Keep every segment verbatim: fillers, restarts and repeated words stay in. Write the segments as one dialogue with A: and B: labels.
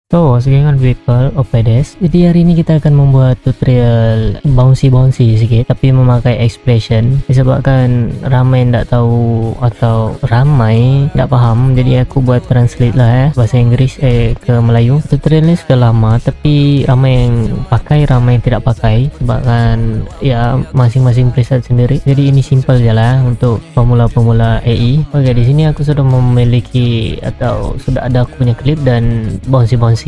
A: So, sekian people Opedes. Jadi hari ini kita akan membuat tutorial bouncy-bouncy sedikit tapi memakai expression. Disebabkan ramai tidak tahu atau ramai tidak paham, jadi aku buat translate lah ya bahasa Inggris eh ke Melayu. Tutorial ini sudah lama tapi ramai yang pakai, ramai yang tidak pakai sebabkan ya masing-masing preset sendiri. Jadi ini simple je lah untuk pemula-pemula A I. Oke, di sini aku sudah memiliki atau sudah ada aku punya klip dan bouncy-bouncy.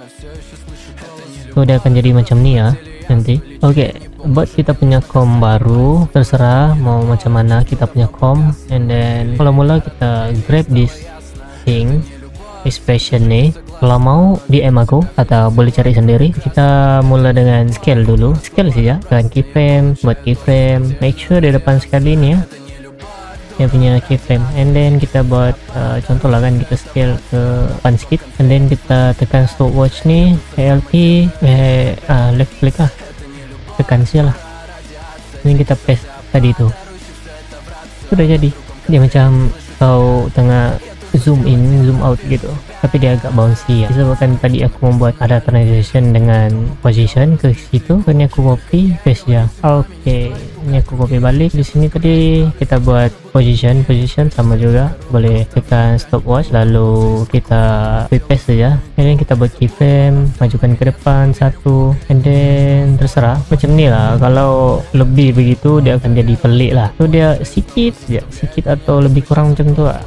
A: So dia akan jadi macam ni ya nanti. Oke, okay, buat kita punya com baru, terserah mau macam mana kita punya com. And then mula-mula kita grab this thing expression ni. Kalau mau D M aku atau boleh cari sendiri. Kita mula dengan scale dulu, scale saja dengan keyframe. Buat keyframe, make sure di depan sekali ni ya yang punya keyframe, and then kita buat uh, contoh lah kan, kita scale ke depan sikit, and then kita tekan stopwatch ni Alt eh uh, left click lah, tekan saja lah, ini kita paste tadi tu sudah jadi. Dia macam kau tengah zoom in zoom out gitu, tapi dia agak bouncy ya, disebabkan tadi aku membuat ada transition dengan position ke situ. So, ini aku copy paste ya. Oke, okay, ini aku copy balik. Di sini tadi kita buat position, position sama juga, boleh tekan stopwatch lalu kita paste saja. And then kita buat keyframe, majukan ke depan satu, and then terserah macam ni lah. Kalau lebih begitu dia akan jadi pelik lah. So dia sikit saja, sikit atau lebih kurang macam tu lah.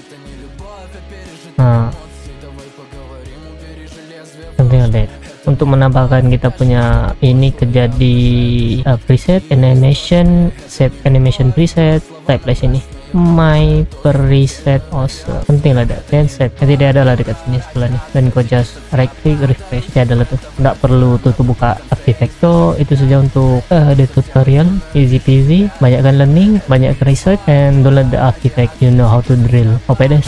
A: Nah, something like that. Untuk menambahkan kita punya ini kerja di uh, preset animation, set animation preset, type lah sini my preset also, penting lah ada dan set. Nanti dia ada lah dekat sini sebelah ni, dan kau just right click refresh, dia ada lah tuh, nggak perlu tuh, tuh buka After Effects. So itu saja untuk uh, the tutorial, easy peasy, banyakkan learning, banyak research, and download the After Effects, you know how to drill. Oke deh.